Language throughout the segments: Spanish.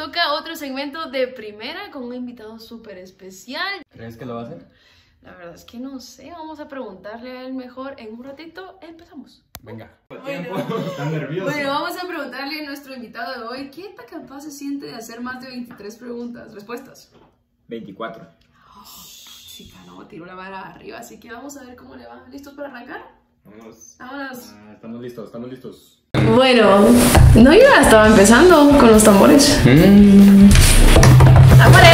toca otro segmento de primera con un invitado súper especial. ¿Crees que lo va a hacer? La verdad es que no sé, vamos a preguntarle a él mejor. En un ratito empezamos. Venga. Está nervioso. Bueno, vamos a preguntarle a nuestro invitado de hoy ¿qué tan capaz se siente de hacer más de 23 respuestas? 24. Chica, no, tiró la vara arriba, así que vamos a ver cómo le va. ¿Listos para arrancar? Vámonos. Vámonos. Estamos listos, estamos listos. Bueno, no, yo ya estaba empezando con los tambores. ¡Tambores!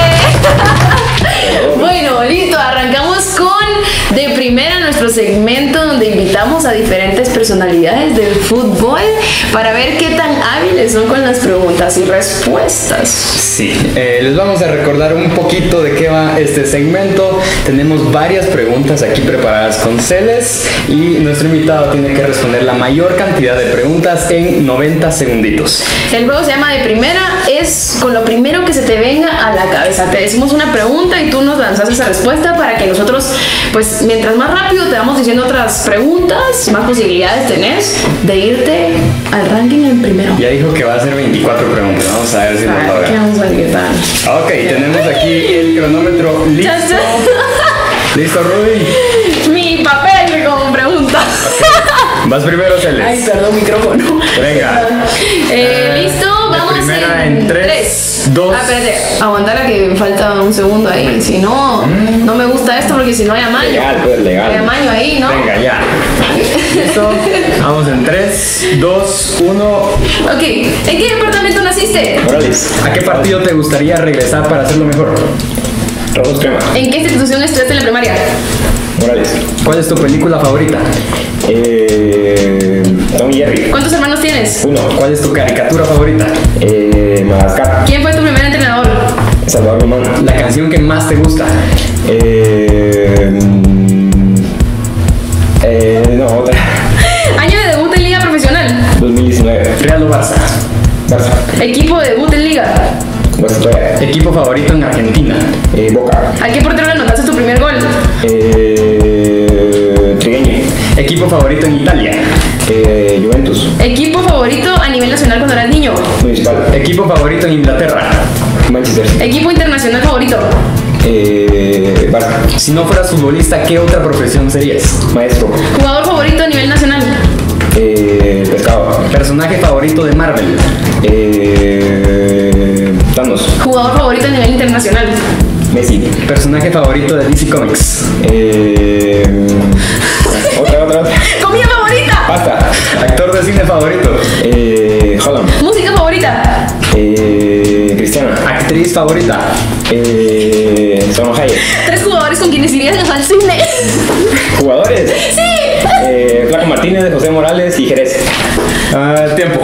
Bueno, listo, arrancamos con de primera nuestro segmento donde invitamos a diferentes personalidades del fútbol para ver qué tan hábiles son con las preguntas y respuestas. Sí, les vamos a recordar un poquito de qué va este segmento. Tenemos varias preguntas aquí preparadas con Celes y nuestro invitado tiene que responder la mayor cantidad de preguntas en 90 segunditos. El juego se llama de primera, es con lo primero que se te venga a la cabeza. Te decimos una pregunta y tú nos lanzas esa respuesta para que nosotros, pues mientras más rápido te vamos diciendo otras preguntas, más posibilidades tenés de irte al ranking en primero. Ya dijo que va a hacer 24 preguntas, vamos a ver si nos logra. Vamos a ver qué tal. Ok, tenemos aquí el cronómetro listo. ¿Listo, Rudy? Mi papel con preguntas. Okay. Vas primero, Celes. Ay, perdón, micrófono. Venga. Listo, vamos primera en 3, 2. Espérate, aguantala que me falta un segundo ahí. Si no, no me gusta esto porque si no hay amaño. Legal, pues legal. Hay amaño ahí, ¿no? Venga, ya. ¿Listo? Vamos en 3, 2, 1. Ok, ¿en qué departamento naciste? Morales. ¿A qué partido te gustaría regresar para hacerlo mejor? Rojos Crema. ¿En qué institución estudiaste en la primaria? Morales. ¿Cuál es tu película favorita? Tom y Jerry. ¿Cuántos hermanos tienes? 1. ¿Cuál es tu caricatura favorita? Madagascar. ¿Quién fue tu primer entrenador? Salvador Román. ¿La canción que más te gusta? No, otra. ¿Año de debut en liga profesional? 2019. ¿Real o Barça? Barça. ¿Equipo de debut en liga? Guastatoya. ¿Equipo favorito en Argentina? Boca. ¿A qué portero le anotaste tu primer gol? Trigueño. ¿Equipo favorito en Italia? Juventus. ¿Equipo favorito a nivel nacional cuando eras niño? Municipal. ¿Equipo favorito en Inglaterra? Manchester. ¿Equipo internacional favorito? Barça. Si no fueras futbolista, ¿qué otra profesión serías? Maestro. ¿Jugador favorito a nivel nacional? Pescado. ¿Personaje favorito de Marvel? Thanos. ¿Jugador favorito a nivel internacional? Messi. ¿Personaje favorito de DC Comics? Otra. ¿Comida favorita? Pasta. ¿Actor de cine favorito? Holland. ¿Música favorita? Cristiana. ¿Actriz favorita? Salma Hayek. 3 jugadores con quienes irías al cine. Jugadores. ¡Sí! Flaco Martínez, José Morales y Jerez. Tiempo.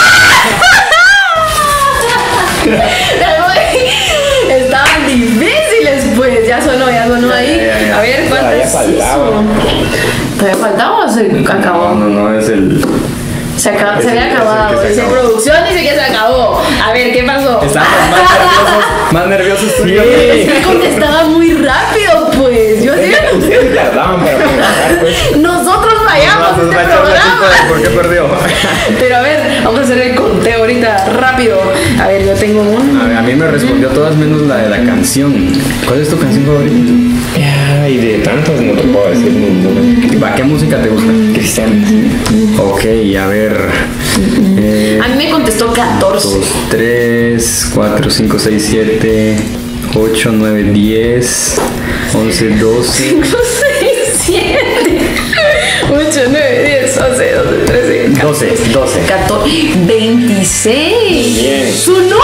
Estaban difíciles, pues. Ya sonó ahí. A ver, ¿cuántas? Ya faltaba. ¿Todavía faltaba o se acabó? No, es el... Se había Es el acabado. que se Dice acabó. producción, dice que se acabó. A ver, ¿qué pasó? Estamos más nerviosos tú y yo. Es que contestaba muy rápido, pues. Yo sí. Ustedes tardaban para contestar, pues. Nosotros fallamos Nos este va a echar la culpa programa. de por qué perdió. Pero a ver, vamos a hacer el conteo ahorita rápido. A ver, yo tengo un. A mí me respondió todas menos la de la canción. ¿Cuál es tu canción favorita? Y de tantas no te puedo decir ninguna. ¿Qué música te gusta? Cristiana. Ok, a ver. A mí me contestó 14. 2, 3, 4, 5, 6, 7, 8, 9, 10, 11, 12. 5, 6, 7, 8, 9, 10, 11, 12, 13, 12. 14, 26. Bien. ¡Su número!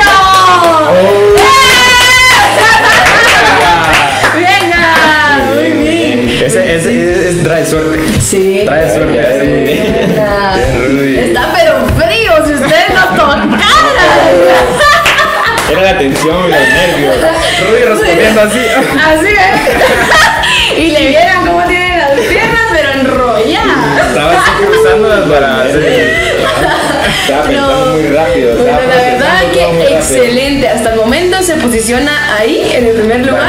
¡Venga! Muy bien. Ese trae suerte. Sí. Trae suerte. Bien, Rudy. Está pero frío si ustedes no tocaran. Era la tensión, los nervios. Rudy respondiendo así. Así es. Y le vieran cómo tiene las piernas, pero enrolladas. Estaba así cruzándolas para hacer. Estaba pensando muy rápido. Bueno, estaba la verdad procesando todo muy que rápido. excelente. Hasta el momento se posiciona ahí en el primer lugar.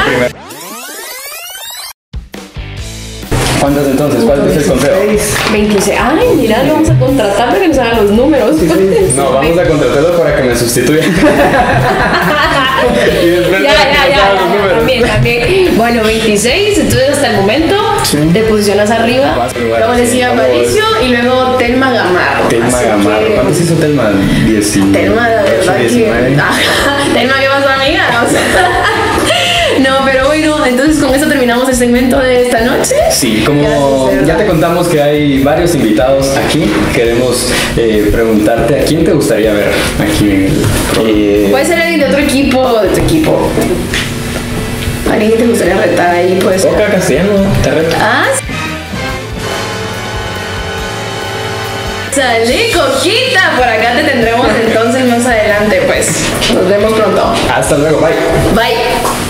¿Cuántos entonces? ¿Cuál es el conteo? 26. Ay, mira, lo vamos a contratar para que nos hagan los números. 26. No, vamos a contratarlo para que me sustituya. Y después También. Bueno, 26, entonces hasta el momento te posicionas arriba. Vas a lugar, Luego le sí, sigue vamos. Aparicio y luego Telma Gamarro. Telma Así Gamarro. que- ¿Cuántos hizo Telma? 19. Telma, la verdad que. 19. Telma, ¿qué pasó, amiga? O sea, no, pero bueno, entonces con eso terminamos el segmento de esta noche. Sí, como Gracias, de ya verdad. te contamos que hay varios invitados aquí, queremos preguntarte a quién te gustaría ver aquí en el programa. Puede ser alguien de otro equipo, de tu equipo. Alguien que te gustaría retar ahí, pues. Coca Castellano, te reto. Ah, salí, Coquita. Por acá te tendremos entonces más adelante, pues. Nos vemos pronto. Hasta luego, bye. Bye.